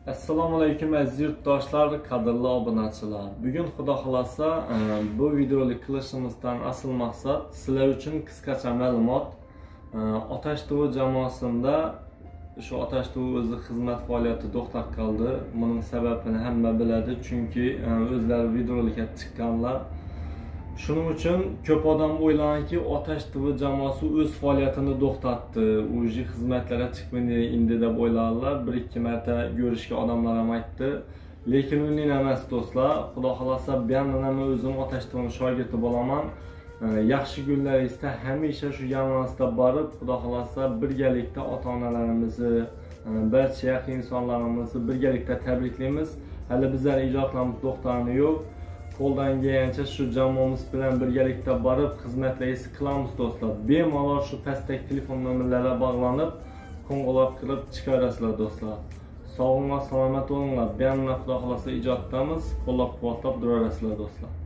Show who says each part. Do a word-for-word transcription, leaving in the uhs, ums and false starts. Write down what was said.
Speaker 1: Assalomu alaykum aziz yurtdoshlar, qadrli obunachilar. Bugun xudo xolasa bu videoni qilishimizdan asl maqsad sizlar uchun qisqacha ma'lumot. Otash T V jamoasida shu Otash T V o'zi xizmat faoliyati to'xtab qoldi. Buning sababini hamma biladi, chunki o'zlari videoga chiqqanlar. Shuning uchun ko'p odam o'ylaganki, Otash T V jamoasi o'z faoliyatini to'xtatdi, o'zi xizmatlarga chiqmaydi endi deb o'ylarlar. Bir ikki marta ko'rishga odamlar ham aytdi. Lekin uning emas do'stlar. Xudo xolasa men ham o'zim Otash T V'ning shogirdi bo'laman. Yaxshi kunlaringizda hamisha shu jamoasida borib, xudo xolasa birgalikda ota-onalarimizni, barcha yaqin insonlarimizni birgalikda tabriklaymiz. Hali bizlar ijodlarimiz to'xtagani yo'q. Qo'ldan kelgancha shu jamoamiz bilan birgalikda borib xizmatlaringizni qilamiz do'stlar. Bemalol shu pastdagi telefon nomerlariga bog'lanib, qo'ng'iroq qilib chiqarasizlar do'stlar. Sog'lik, salomat bo'linglar. Bilan xudo xolasa ijoddamiz, qo'llab-quvvatlab turasizlar do'stlar.